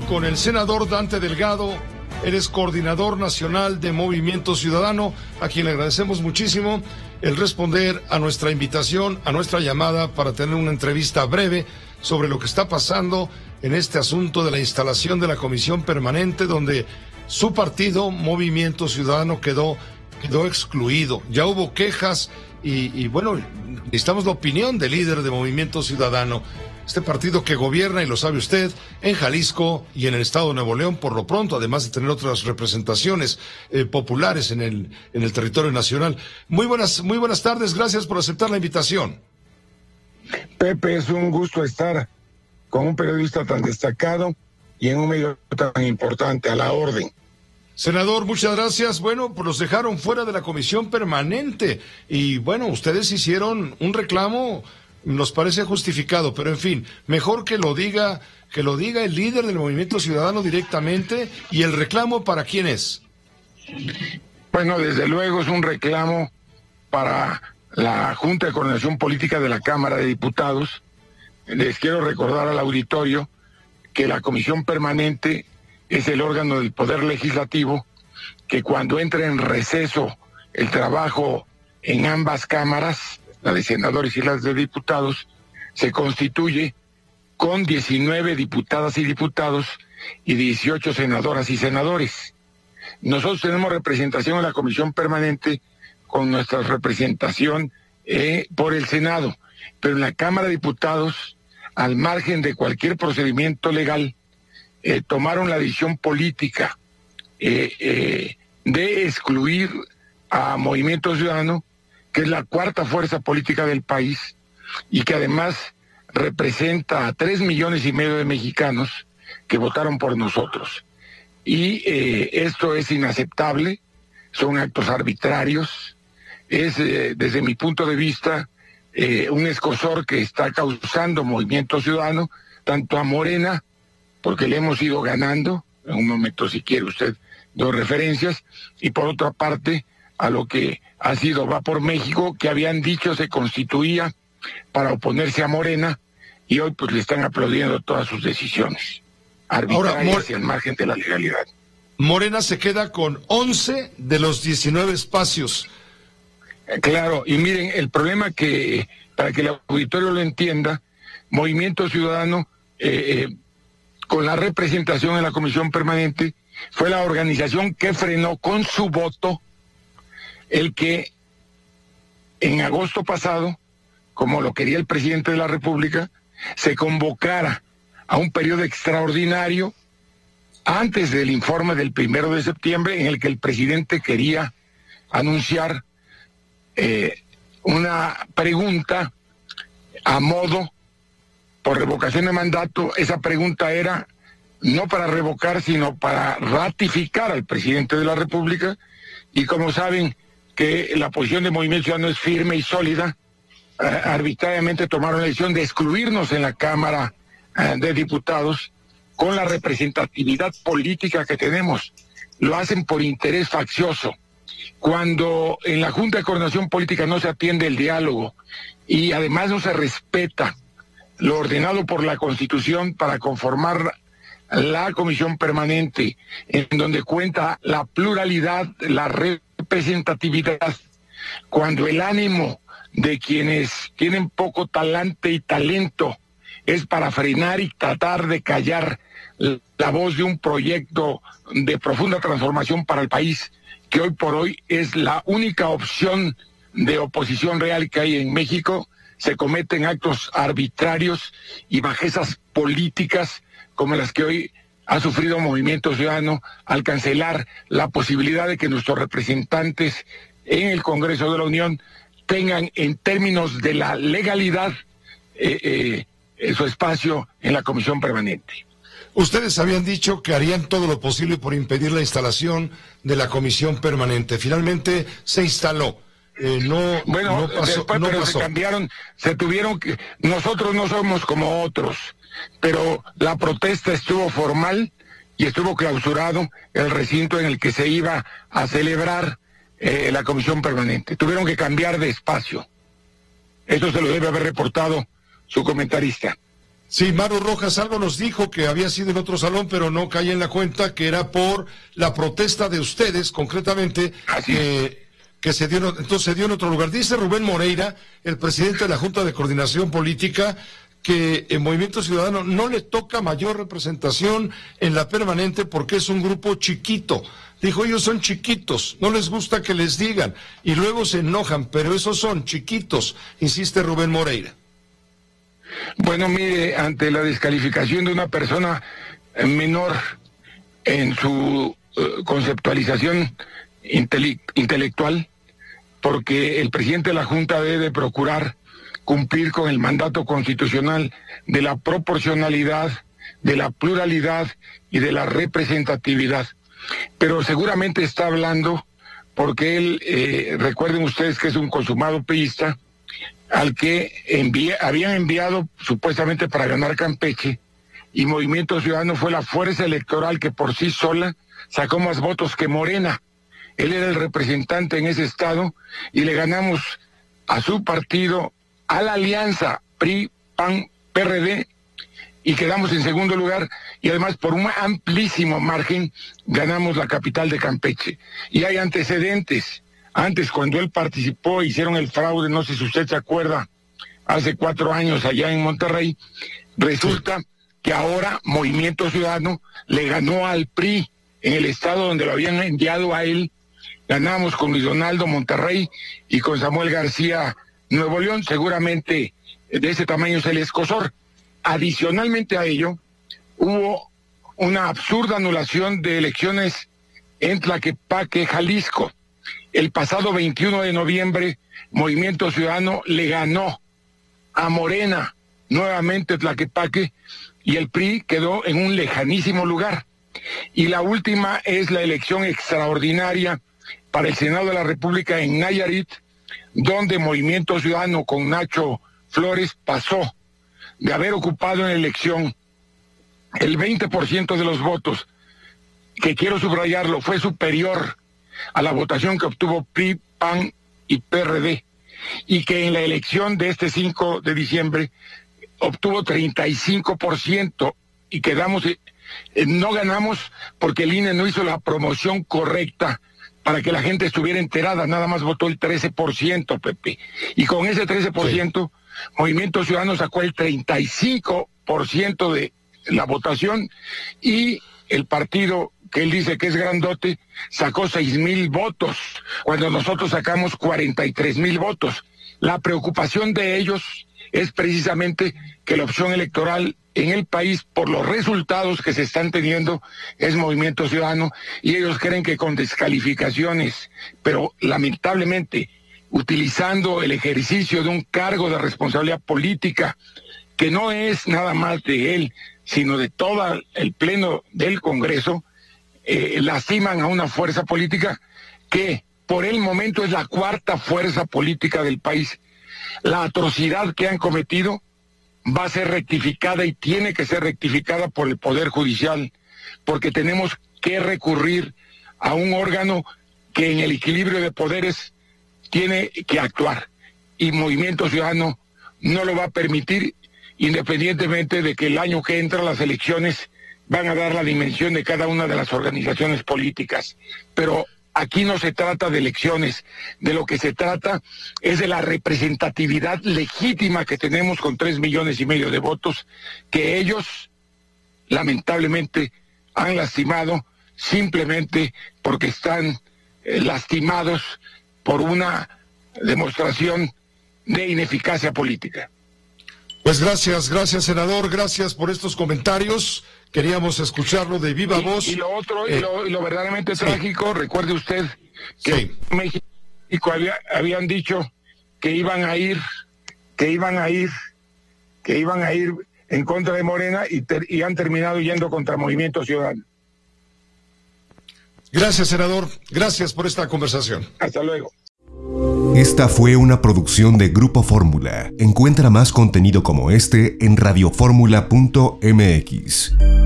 con el senador Dante Delgado. Eres coordinador nacional de Movimiento Ciudadano, a quien le agradecemos muchísimo el responder a nuestra invitación, a nuestra llamada para tener una entrevista breve sobre lo que está pasando en este asunto de la instalación de la comisión permanente, donde su partido, Movimiento Ciudadano, quedó excluido. Ya hubo quejas y bueno, necesitamos la opinión del líder de Movimiento Ciudadano. Este partido que gobierna, y lo sabe usted, en Jalisco y en el estado de Nuevo León, por lo pronto, además de tener otras representaciones populares en el territorio nacional. Muy buenas tardes, gracias por aceptar la invitación. Pepe, es un gusto estar con un periodista tan destacado y en un medio tan importante, a la orden. Senador, muchas gracias. Bueno, pues los dejaron fuera de la comisión permanente y bueno, ustedes hicieron un reclamo. Nos parece justificado, pero en fin, mejor que lo diga el líder del Movimiento Ciudadano directamente. ¿Y el reclamo para quién es? Bueno, desde luego es un reclamo para la Junta de Coordinación Política de la Cámara de Diputados. Les quiero recordar al auditorio que la Comisión Permanente es el órgano del Poder Legislativo que cuando entra en receso el trabajo en ambas cámaras, la de senadores y las de diputados, se constituye con 19 diputadas y diputados y 18 senadoras y senadores. Nosotros tenemos representación en la Comisión Permanente con nuestra representación por el Senado, pero en la Cámara de Diputados, al margen de cualquier procedimiento legal, tomaron la decisión política de excluir a Movimiento Ciudadano, que es la cuarta fuerza política del país y que además representa a 3,5 millones de mexicanos que votaron por nosotros. Y esto es inaceptable, son actos arbitrarios, es desde mi punto de vista un escozor que está causando Movimiento Ciudadano, tanto a Morena, porque le hemos ido ganando, en un momento si quiere usted dos referencias, y por otra parte a lo que ha sido Va por México, que habían dicho se constituía para oponerse a Morena, y hoy pues le están aplaudiendo todas sus decisiones arbitrarias y al margen de la legalidad. Morena se queda con 11 de los 19 espacios. Claro, y miren, el problema que, para que el auditorio lo entienda, Movimiento Ciudadano, con la representación en la Comisión Permanente, fue la organización que frenó con su voto el que en agosto pasado, como lo quería el presidente de la República, se convocara a un periodo extraordinario antes del informe del 1 de septiembre, en el que el presidente quería anunciar una pregunta a modo por revocación de mandato. Esa pregunta era no para revocar, sino para ratificar al presidente de la República, y como saben que la posición de Movimiento Ciudadano es firme y sólida, arbitrariamente tomaron la decisión de excluirnos en la Cámara de Diputados con la representatividad política que tenemos. Lo hacen por interés faccioso. Cuando en la Junta de Coordinación Política no se atiende el diálogo y además no se respeta lo ordenado por la Constitución para conformar la Comisión Permanente, en donde cuenta la pluralidad, la representatividad, cuando el ánimo de quienes tienen poco talante y talento es para frenar y tratar de callar la voz de un proyecto de profunda transformación para el país, que hoy por hoy es la única opción de oposición real que hay en México, se cometen actos arbitrarios y bajezas políticas como las que hoy ha sufrido Movimiento Ciudadano al cancelar la posibilidad de que nuestros representantes en el Congreso de la Unión tengan, en términos de la legalidad, su espacio en la Comisión Permanente. Ustedes habían dicho que harían todo lo posible por impedir la instalación de la Comisión Permanente. Finalmente se instaló. No pasó, después, no pero pasó. se cambiaron, se tuvieron que... Nosotros no somos como otros, pero la protesta estuvo formal y estuvo clausurado el recinto en el que se iba a celebrar la Comisión Permanente. Tuvieron que cambiar de espacio. Eso se lo debe haber reportado su comentarista. Sí, Maru Rojas algo nos dijo que había sido en otro salón, pero no caí en la cuenta que era por la protesta de ustedes, concretamente, que se dio, entonces se dio en otro lugar. Dice Rubén Moreira, el presidente de la Junta de Coordinación Política, que en Movimiento Ciudadano no le toca mayor representación en la permanente porque es un grupo chiquito. Dijo, ellos son chiquitos, no les gusta que les digan, y luego se enojan, pero esos son chiquitos, insiste Rubén Moreira. Bueno, mire, ante la descalificación de una persona menor en su conceptualización intelectual, porque el presidente de la Junta debe procurar cumplir con el mandato constitucional de la proporcionalidad, de la pluralidad y de la representatividad. Pero seguramente está hablando porque él, recuerden ustedes que es un consumado priista, al que habían enviado supuestamente para ganar Campeche, y Movimiento Ciudadano fue la fuerza electoral que por sí sola sacó más votos que Morena. Él era el representante en ese estado y le ganamos a su partido, a la alianza PRI, PAN, PRD, y quedamos en segundo lugar, y además por un amplísimo margen ganamos la capital de Campeche. Y hay antecedentes. Antes, cuando él participó, hicieron el fraude, no sé si usted se acuerda, hace 4 años allá en Monterrey, resulta que ahora Movimiento Ciudadano le ganó al PRI en el estado donde lo habían enviado a él. Ganamos con Luis Donaldo Monterrey y con Samuel García Nuevo León. Seguramente de ese tamaño es el escozor. Adicionalmente a ello, hubo una absurda anulación de elecciones en Tlaquepaque, Jalisco. El pasado 21 de noviembre, Movimiento Ciudadano le ganó a Morena nuevamente Tlaquepaque y el PRI quedó en un lejanísimo lugar. Y la última es la elección extraordinaria para el Senado de la República en Nayarit, donde Movimiento Ciudadano con Nacho Flores pasó de haber ocupado en la elección el 20% de los votos, que quiero subrayarlo, fue superior a la votación que obtuvo PRI, PAN y PRD, y que en la elección de este 5 de diciembre obtuvo 35%, y quedamos, no ganamos porque el INE no hizo la promoción correcta para que la gente estuviera enterada, nada más votó el 13%, Pepe, y con ese 13%, sí, Movimiento Ciudadano sacó el 35% de la votación, y el partido que él dice que es grandote sacó 6,000 votos, cuando nosotros sacamos 43,000 votos. La preocupación de ellos es precisamente que la opción electoral en el país, por los resultados que se están teniendo, es Movimiento Ciudadano, y ellos creen que con descalificaciones, pero lamentablemente utilizando el ejercicio de un cargo de responsabilidad política, que no es nada más de él, sino de todo el pleno del Congreso, lastiman a una fuerza política que por el momento es la 4ª fuerza política del país. La atrocidad que han cometido va a ser rectificada y tiene que ser rectificada por el Poder Judicial, porque tenemos que recurrir a un órgano que en el equilibrio de poderes tiene que actuar, y Movimiento Ciudadano no lo va a permitir, independientemente de que el año que entra las elecciones van a dar la dimensión de cada una de las organizaciones políticas. Pero aquí no se trata de elecciones, de lo que se trata es de la representatividad legítima que tenemos con 3,5 millones de votos, que ellos lamentablemente han lastimado simplemente porque están lastimados por una demostración de ineficacia política. Pues gracias, senador, gracias por estos comentarios. Queríamos escucharlo de viva voz. Y lo otro, y lo verdaderamente trágico, recuerde usted que en México habían dicho que iban a ir en contra de Morena y han terminado yendo contra Movimiento Ciudadano. Gracias, senador. Gracias por esta conversación. Hasta luego. Esta fue una producción de Grupo Fórmula. Encuentra más contenido como este en radioformula.mx.